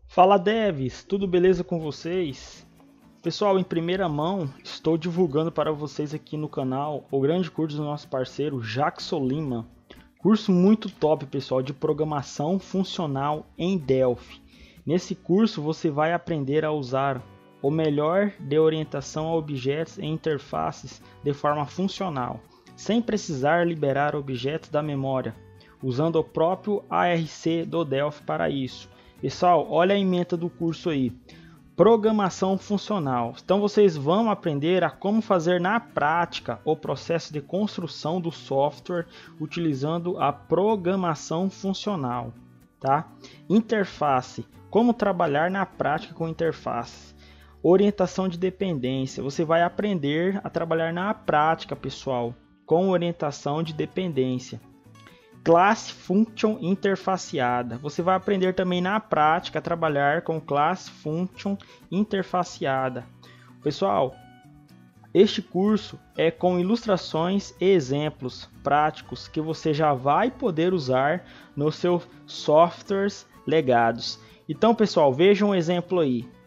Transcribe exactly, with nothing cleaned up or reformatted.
Fala devs, tudo beleza com vocês? Pessoal, em primeira mão, estou divulgando para vocês aqui no canal o grande curso do nosso parceiro Jackson Lima. Curso muito top, pessoal, de programação funcional em Delphi. Nesse curso você vai aprender a usar o melhor de orientação a objetos e interfaces de forma funcional, sem precisar liberar objetos da memória, usando o próprio A R C do Delphi para isso. Pessoal, olha a ementa do curso aí, programação funcional. Então vocês vão aprender a como fazer na prática o processo de construção do software utilizando a programação funcional, tá? Interface, como trabalhar na prática com interfaces. Orientação de dependência, você vai aprender a trabalhar na prática, pessoal, com orientação de dependência. Classe Function interfaceada. Você vai aprender também na prática a trabalhar com Classe Function interfaceada. Pessoal, este curso é com ilustrações e exemplos práticos que você já vai poder usar nos seus softwares legados. Então, pessoal, vejam um exemplo aí.